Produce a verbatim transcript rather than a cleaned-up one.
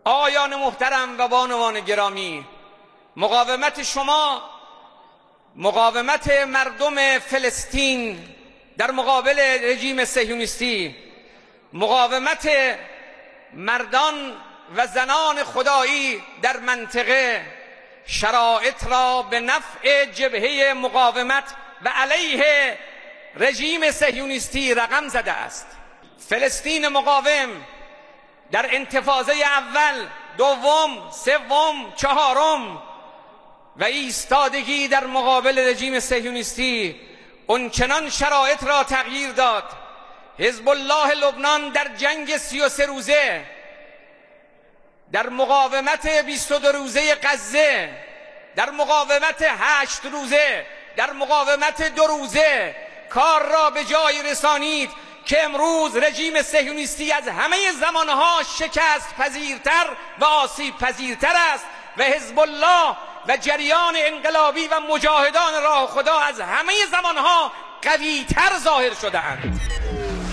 آقایان محترم و بانوان گرامی، مقاومت شما، مقاومت مردم فلسطین در مقابل رژیم صهیونیستی، مقاومت مردان و زنان خدایی در منطقه شرایط را به نفع جبهه مقاومت و علیه رژیم صهیونیستی رقم زده است. فلسطین مقاوم در انتفاضه اول، دوم، سوم، چهارم و ایستادگی در مقابل رژیم صهیونیستی اونچنان شرایط را تغییر داد. حزب الله لبنان در جنگ سی و سه روزه، در مقاومت بیست و دو روزه غزه، در مقاومت هشت روزه، در مقاومت دو روزه کار را به جای رسانید که امروز رژیم صهیونیستی از همه زمانها شکست پذیرتر و آسیب پذیرتر است و حزب الله و جریان انقلابی و مجاهدان راه خدا از همه زمانها قویتر ظاهر شده‌اند.